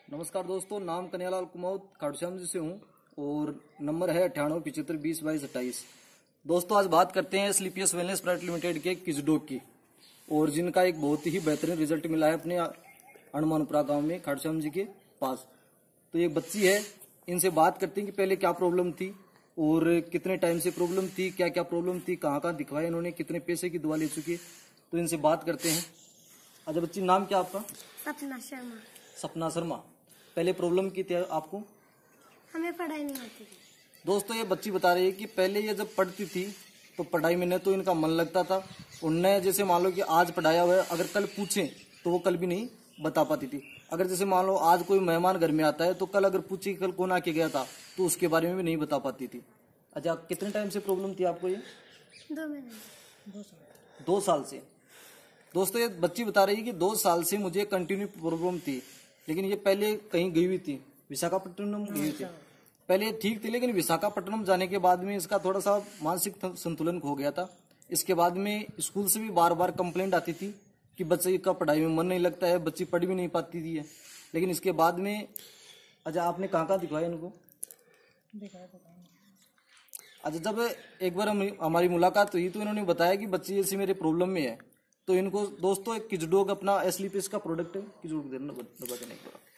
नमस्कार दोस्तों, नाम कन्हैयालाल कुमौत खाटूश्याम जी से हूँ और नंबर है 9875202228। दोस्तों आज बात करते हैं स्लीपियस वेलनेस प्राइवेट लिमिटेड के किजडॉग की, और जिनका एक बहुत ही बेहतरीन रिजल्ट मिला है अपने हनुमानपुरा गांव में खाटूश्याम जी के पास। तो ये बच्ची है, इनसे बात करते हैं कि पहले क्या प्रॉब्लम थी और कितने टाइम से प्रॉब्लम थी, क्या क्या प्रॉब्लम थी, कहाँ कहाँ दिखवाया इन्होंने, कितने पैसे की दवा ले चुकी है। तो इनसे बात करते हैं। अच्छा बच्ची, नाम क्या आपका? सपना शर्मा। सपना शर्मा। पहले प्रॉब्लम की थी आपको? हमें पढ़ाई नहीं आती थी। दोस्तों ये बच्ची बता रही है कि पहले ये जब पढ़ती थी तो पढ़ाई में न तो इनका मन लगता था, उनने जैसे मान लो कि आज पढ़ाया हुआ है अगर कल पूछे तो वो कल भी नहीं बता पाती थी। अगर जैसे मान लो आज कोई मेहमान घर में आता है तो कल अगर पूछे कल कौन आके गया था तो उसके बारे में भी नहीं बता पाती थी। अच्छा, कितने टाइम से प्रॉब्लम थी आपको ये? 2 महीने। 2 साल से। दोस्तों ये बच्ची बता रही है कि 2 साल से मुझे कंटिन्यू प्रॉब्लम थी, लेकिन ये पहले कहीं गई हुई थी, विशाखापट्टनम गई हुई थी। पहले ठीक थी, लेकिन विशाखापट्टनम जाने के बाद में इसका थोड़ा सा मानसिक संतुलन खो गया था। इसके बाद में स्कूल से भी बार बार कंप्लेंट आती थी कि बच्चे का पढ़ाई में मन नहीं लगता है, बच्ची पढ़ भी नहीं पाती थी। लेकिन इसके बाद में अच्छा आपने कहाँ कहाँ दिखवाया इनको? अच्छा, जब एक बार हमारी मुलाकात हुई तो इन्होंने बताया कि बच्ची ऐसी मेरे प्रॉब्लम में है। तो इनको दोस्तों एक किजडॉग अपना एस्लीपियस का प्रोडक्ट है, किजडॉग देना दबा देने एक बार।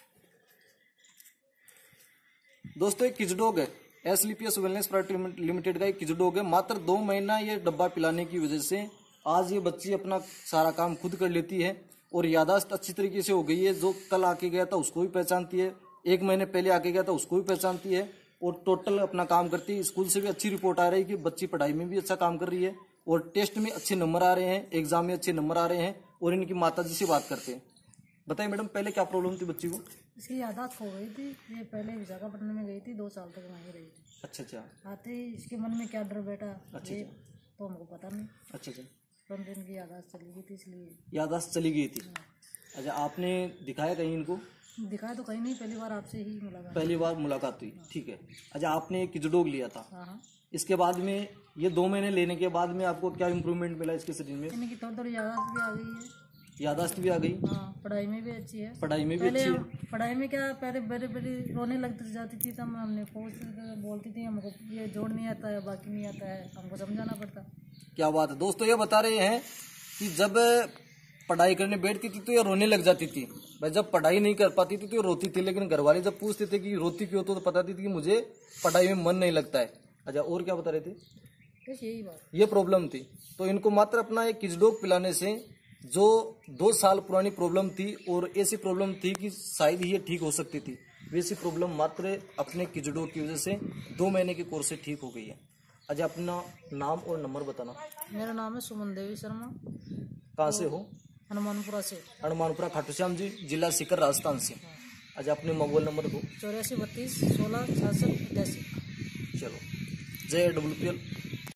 दोस्तों एक किजडॉग है, एस्लीपियस वेलनेस प्राइवेट लिमिटेड का एक किजडॉग है। मात्र 2 महीना ये डब्बा पिलाने की वजह से आज ये बच्ची अपना सारा काम खुद कर लेती है और यादाश्त अच्छी तरीके से हो गई है। जो कल आके गया था उसको भी पहचानती है, 1 महीने पहले आके गया था उसको भी पहचानती है और टोटल अपना काम करती है। स्कूल से भी अच्छी रिपोर्ट आ रही है कि बच्ची पढ़ाई में भी अच्छा काम कर रही है और टेस्ट में अच्छे नंबर आ रहे हैं, एग्जाम में अच्छे नंबर आ रहे हैं। और इनकी माता जी से बात करते हैं। बताइए मैडम, पहले क्या प्रॉब्लम थी बच्ची को? इसकी यादाश्त खो गई थी। ये पहले विशाखापट्टनम में गई थी, 2 साल तक वहीं रही थी। अच्छा। आते ही इसके मन में क्या डर बैठा अच्छा। ये तो हमको पता नहीं। अच्छा। परंतु इनकी यादाश्त चली गई थी, इसलिए यादाश्त चली गई थी। अच्छा, आपने दिखाया कहीं इनको? दिखाया तो कहीं नहीं, पहली बार आपसे ही मुलाकात। पहली बार मुलाकात हुई, ठीक है। अच्छा, आपने किजडॉग लिया था। हाँ। इसके बाद में ये 2 महीने लेने के बाद में आपको क्या इम्प्रूवमेंट मिला इसके शरीर में? इनकी थोड़ी यादाश्त भी आ गई है। यादाश्त भी आ गई। हाँ, पढ़ाई में भी अच्छी है। पढ़ाई में भी अच्छी है। पढ़ाई में क्या, पहले बड़ी बड़ी रोने लगती जाती थी तब हमने बोलती थी हमको ये जोड़ नहीं आता है, बाकी नहीं आता है, हमको समझाना पड़ता। क्या बात है। दोस्तों ये बता रहे हैं कि जब पढ़ाई करने बैठती थी तो ये रोने लग जाती थी। भाई जब पढ़ाई नहीं कर पाती थी तो ये रोती थी, लेकिन घर वाले जब पूछते थे कि रोती क्यों तो बताती थी कि मुझे पढ़ाई में मन नहीं लगता है। अच्छा, और क्या बता रहे थे? बस यही बात, ये प्रॉब्लम थी। तो इनको मात्र अपना एक किजडॉग पिलाने से जो 2 साल पुरानी प्रॉब्लम थी और ऐसी प्रॉब्लम थी कि शायद ये ठीक हो सकती थी, वैसी प्रॉब्लम मात्र अपने किजडॉग की वजह से 2 महीने के कोर्स से ठीक हो गई है। अच्छा, अपना नाम और नंबर बताना। मेरा नाम है सुमन देवी शर्मा। कहाँ से हो? हनुमानपुरा से। हनुमानपुरा खाटूश्याम जी, जिला सीकर, राजस्थान से। अच्छा, अपने मोबाइल नंबर दो। 84 32 16 66 88। चलो, जय WPL।